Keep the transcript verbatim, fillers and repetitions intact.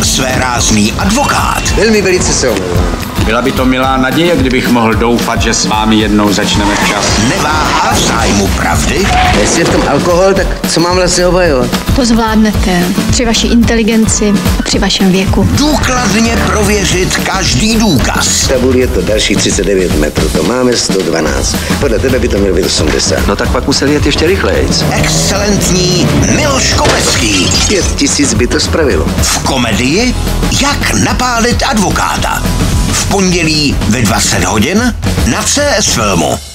svérázný advokát. Velmi velice se omlouvám. Byla by to milá naděje, kdybych mohl doufat, že s vámi jednou začneme včas. Neváhá v zájmu pravdy. Jestli je v tom alkohol, tak co mám vlastně obhajovat? To zvládnete při vaší inteligenci a při vašem věku. Důkladně prověřit každý důkaz. V tabuli je to další třicet devět metrů, to máme sto dvanáct. Podle tebe by to mělo být osmdesát. No tak pak musel jet ještě rychlejc. Excelentní Miloš Kopecký. Pět tisíc by to spravilo. V komedii Jak napálit advokáta. V pondělí ve dvacet hodin na C S Filmu.